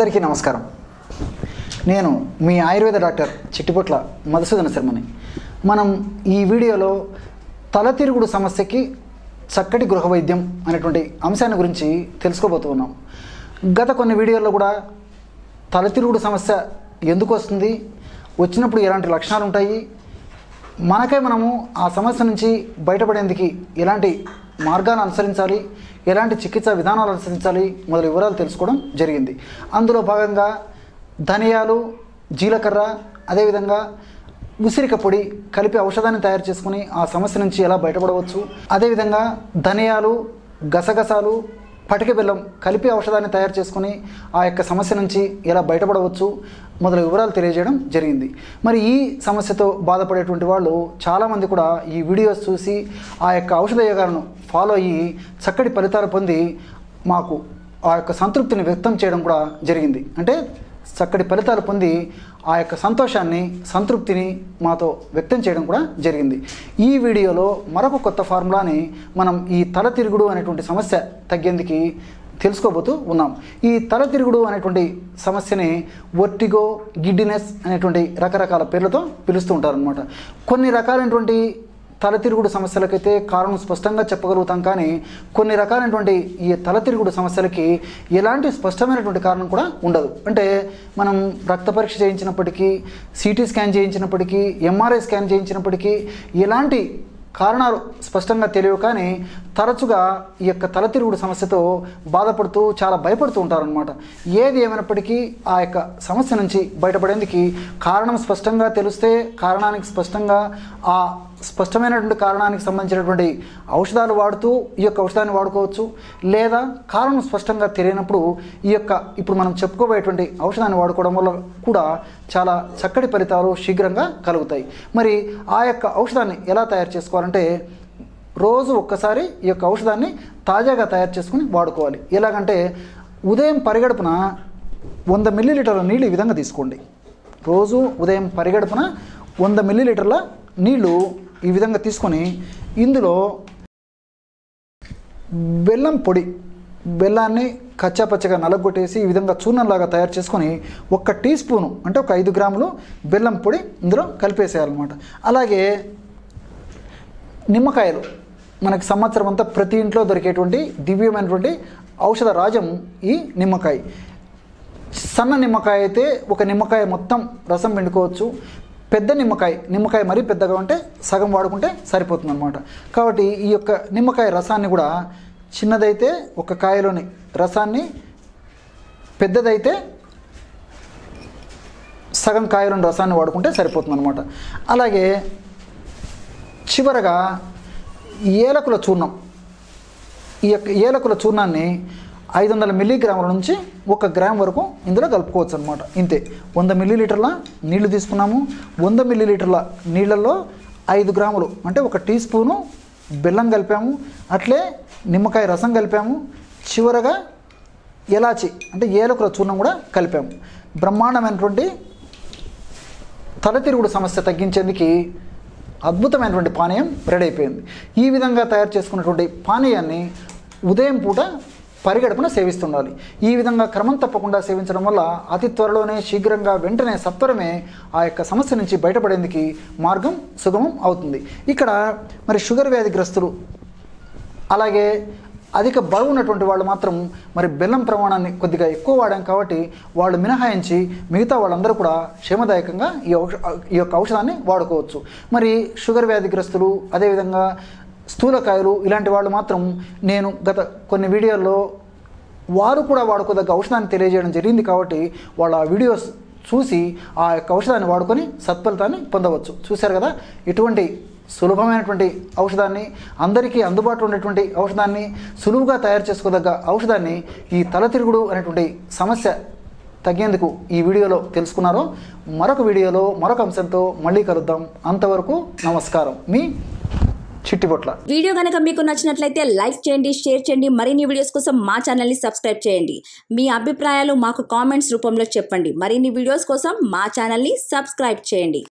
అందరికీ నమస్కారం. నేను మీ ఆయుర్వేద డాక్టర్ చిట్టిపొట్ల మధుసూదన శర్మని. మనం ఈ వీడియోలో తలతిరుగుడు సమస్యకి చక్కటి గృహ వైద్యం అనేటువంటి అంశాన్ని గురించి తెలుసుకోబోతున్నాం. గత కొన్ని వీడియోల్లో కూడా తలతిరుగుడు సమస్య ఎందుకు వస్తుంది, వచ్చినప్పుడు ఎలాంటి లక్షణాలు ఉంటాయి, మనము ఆ సమస్య నుంచి బయటపడేందుకు ఎలాంటి మార్గాన్ని అనుసరించాలి, ఎలాంటి చికిత్సా విధానాలు అనుసరించాలి మొదలు వివరాలు తెలుసుకోవడం జరిగింది. అందులో భాగంగా ధనియాలు, జీలకర్ర, అదేవిధంగా ఉసిరిక పొడి కలిపి ఔషధాన్ని తయారు చేసుకుని ఆ సమస్య నుంచి ఎలా బయటపడవచ్చు, అదేవిధంగా ధనియాలు, గసగసాలు, పటిక బెల్లం కలిపి ఔషధాన్ని తయారు చేసుకుని ఆ యొక్క సమస్య నుంచి ఎలా బయటపడవచ్చు మొదలు వివరాలు తెలియజేయడం జరిగింది. మరి ఈ సమస్యతో బాధపడేటువంటి వాళ్ళు చాలామంది కూడా ఈ వీడియోస్ చూసి ఆ యొక్క ఔషధ యోగాలను ఫాలో అయ్యి చక్కటి ఫలితాలు పొంది మాకు ఆ యొక్క సంతృప్తిని వ్యక్తం చేయడం కూడా జరిగింది. అంటే చక్కటి ఫలితాలు పొంది ఆ యొక్క సంతోషాన్ని, సంతృప్తిని మాతో వ్యక్తం చేయడం కూడా జరిగింది. ఈ వీడియోలో మరొక కొత్త ఫార్ములాని మనం ఈ తలతిరుగుడు అనేటువంటి సమస్య తగ్గేందుకు తెలుసుకోబోతూ ఉన్నాం. ఈ తలతిరుగుడు అనేటువంటి సమస్యని వర్టిగో, గిడ్డినెస్ అనేటువంటి రకరకాల పేర్లతో పిలుస్తూ ఉంటారనమాట. కొన్ని రకాలైనటువంటి తలతిరుగుడు సమస్యలకైతే కారణం స్పష్టంగా చెప్పగలుగుతాం, కానీ కొన్ని రకాలైనటువంటి ఈ తలతిరుగుడు సమస్యలకి ఎలాంటి స్పష్టమైనటువంటి కారణం కూడా ఉండదు. అంటే మనం రక్త పరీక్ష చేయించినప్పటికీ, సిటీ స్కాన్ చేయించినప్పటికీ, ఎంఆర్ఐ స్కాన్ చేయించినప్పటికీ ఎలాంటి కారణాలు స్పష్టంగా తెలియవు, కానీ తరచుగా ఈ యొక్క తలతిరుగుడు సమస్యతో బాధపడుతూ చాలా భయపడుతూ ఉంటారనమాట. ఏది ఏమైనప్పటికీ ఆ యొక్క సమస్య నుంచి బయటపడేందుకు కారణం స్పష్టంగా తెలిస్తే కారణానికి స్పష్టంగా ఆ స్పష్టమైనటువంటి కారణానికి సంబంధించినటువంటి ఔషధాలు వాడుతూ ఈ యొక్క ఔషధాన్ని వాడుకోవచ్చు. లేదా కారణం స్పష్టంగా తెలియనప్పుడు ఈ యొక్క ఇప్పుడు మనం చెప్పుకోబోయేటువంటి ఔషధాన్ని వాడుకోవడం వల్ల కూడా చాలా చక్కటి ఫలితాలు శీఘ్రంగా కలుగుతాయి. మరి ఆ యొక్క ఔషధాన్ని ఎలా తయారు చేసుకోవాలంటే, రోజు ఒక్కసారి ఈ యొక్క ఔషధాన్ని తాజాగా తయారు చేసుకుని వాడుకోవాలి. ఎలాగంటే ఉదయం పరిగడుపున 100 మిల్లీలీటర్ల నీళ్ళు ఈ విధంగా తీసుకోండి. రోజు ఉదయం పరిగడుపున 100 మిల్లీలీటర్ల నీళ్ళు ఈ విధంగా తీసుకొని ఇందులో బెల్లం పొడి, బెల్లాన్ని కచ్చాపచ్చగా నలగొట్టేసి ఈ విధంగా చూర్ణంలాగా తయారు చేసుకొని 1 టీ స్పూను అంటే ఒక 5 గ్రాములు బెల్లం పొడి ఇందులో కలిపేసేయాలన్నమాట. అలాగే నిమ్మకాయలు, మనకి సంవత్సరం అంతా ప్రతి ఇంట్లో దొరికేటువంటి దివ్యమైనటువంటి ఔషధ రాజం ఈ నిమ్మకాయ. సన్న నిమ్మకాయ అయితే ఒక నిమ్మకాయ మొత్తం రసం పిండుకోవచ్చు. పెద్ద నిమ్మకాయ మరీ పెద్దగా ఉంటే సగం వాడుకుంటే సరిపోతుంది అనమాట. కాబట్టి ఈ యొక్క నిమ్మకాయ రసాన్ని కూడా చిన్నదైతే ఒక కాయలోని రసాన్ని, పెద్దదైతే సగం కాయలోని రసాన్ని వాడుకుంటే సరిపోతుంది అనమాట. అలాగే చివరగా ఏలకుల చూర్ణం, ఈ యొక్క ఏలకుల చూర్ణాన్ని 500 మిల్లీగ్రాముల నుంచి 1 గ్రామ్ వరకు ఇందులో కలుపుకోవచ్చు అనమాట. ఇంతే, 100 మిల్లీలీటర్ల నీళ్లు తీసుకున్నాము. 100 మిల్లీలీటర్ల నీళ్ళల్లో 5 గ్రాములు అంటే 1 టీ స్పూను బెల్లం కలిపాము. అట్లే నిమ్మకాయ రసం కలిపాము. చివరగా ఎలాచి అంటే ఏలకుల చూర్ణం కూడా కలిపాము. బ్రహ్మాండమైనటువంటి తలతిరుగుడు సమస్య తగ్గించేందుకు అద్భుతమైనటువంటి పానీయం రెడీ అయిపోయింది. ఈ విధంగా తయారు చేసుకున్నటువంటి పానీయాన్ని ఉదయం పూట పరిగడుపున సేవిస్తుండాలి. ఈ విధంగా క్రమం తప్పకుండా సేవించడం వల్ల అతి త్వరలోనే, శీఘ్రంగా, వెంటనే, సత్వరమే ఆ యొక్క సమస్య నుంచి బయటపడేందుకు మార్గం సుగమం అవుతుంది. ఇక్కడ మరి షుగర్ వ్యాధిగ్రస్తులు, అలాగే అధిక బరువు ఉన్నటువంటి వాళ్ళు మాత్రం మరి బెల్లం ప్రమాణాన్ని కొద్దిగా ఎక్కువ వాడాం కాబట్టి వాళ్ళు మినహాయించి మిగతా వాళ్ళందరూ కూడా క్షేమదాయకంగా ఈ యొక్క ఔషధాన్ని వాడుకోవచ్చు. మరి షుగర్ వ్యాధిగ్రస్తులు, అదేవిధంగా స్థూలకాయలు ఇలాంటి వాళ్ళు మాత్రం నేను గత కొన్ని వీడియోల్లో వారు కూడా వాడుకోదగ్గ ఔషధాన్ని తెలియజేయడం జరిగింది. కాబట్టి వాళ్ళ వీడియోస్ చూసి ఆ యొక్క ఔషధాన్ని వాడుకొని సత్ఫలితాన్ని పొందవచ్చు. చూశారు కదా, ఇటువంటి సులభమైనటువంటి ఔషధాన్ని, అందరికీ అందుబాటులో ఉన్నటువంటి ఔషధాన్ని, సులువుగా తయారు చేసుకోదగ్గ ఔషధాన్ని ఈ తలతిరుగుడు అనేటువంటి సమస్య తగ్గేందుకు ఈ వీడియోలో తెలుసుకున్నారో. మరొక వీడియోలో మరొక అంశంతో మళ్ళీ కలుద్దాం. అంతవరకు నమస్కారం. మీ చిట్టిపొట్ల. వీడియో కనుక మీకు నచ్చినట్లయితే లైక్ చేయండి, షేర్ చేయండి. మరిన్ని వీడియోస్ కోసం మా ఛానల్ని సబ్స్క్రైబ్ చేయండి. మీ అభిప్రాయాలు మాకు కామెంట్స్ రూపంలో చెప్పండి. మరిన్ని వీడియోస్ కోసం మా ఛానల్ని సబ్స్క్రైబ్ చేయండి.